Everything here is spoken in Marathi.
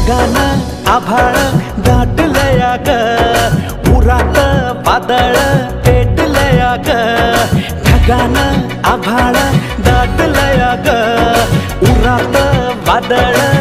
ढगानं आभाळ दाटलया ग, उरात वादळ पेटलया ग. ढगानं आभाळ दाटलया ग, उरात वादळ